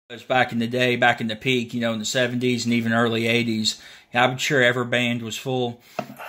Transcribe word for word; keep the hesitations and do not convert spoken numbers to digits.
was back in the day, back in the peak, you know, in the seventies and even early eighties. I'm sure every band was full.